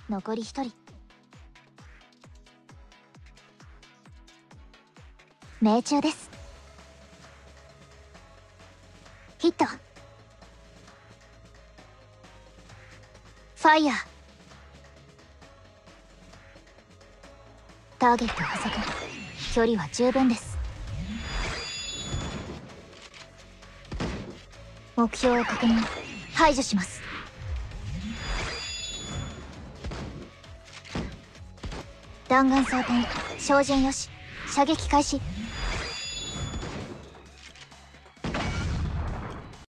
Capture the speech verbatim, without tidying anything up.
残り一人。命中です。ヒット。ファイヤー。ターゲット捕捉。距離は十分です。目標を確認。排除します。弾丸装填。照準よし。射撃開始。